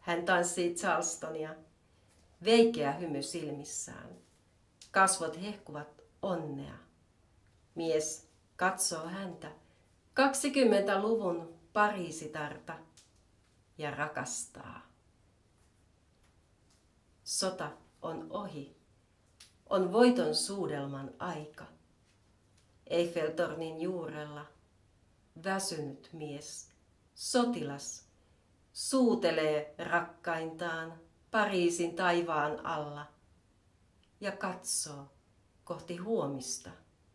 Hän tanssii Charlestonia, veikeä hymy silmissään. Kasvot hehkuvat onnea. Mies katsoo häntä, 20-luvun Pariisitarta, ja rakastaa. Sota on ohi. On voiton suudelman aika. Eiffeltornin juurella väsynyt mies, sotilas, suutelee rakkaintaan Pariisin taivaan alla ja katsoo kohti huomista.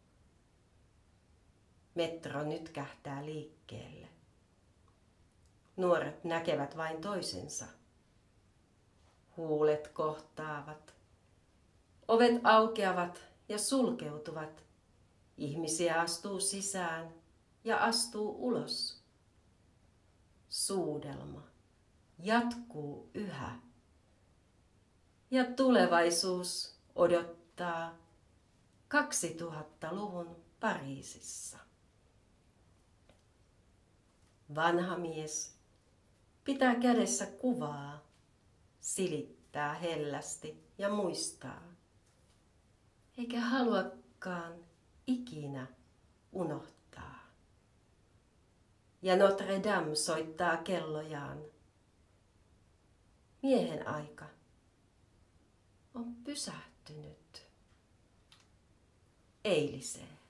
Metro nytkähtää liikkeelle. Nuoret näkevät vain toisensa. Huulet kohtaavat. Ovet aukeavat ja sulkeutuvat. Ihmisiä astuu sisään ja astuu ulos. Suudelma jatkuu yhä. Ja tulevaisuus odottaa 2000-luvun Pariisissa. Vanha mies pitää kädessä kuvaa, silittää hellästi ja muistaa. Eikä haluakaan ikinä unohtaa. Ja Notre Dame soittaa kellojaan. Miehen aika on pysähtynyt eiliseen.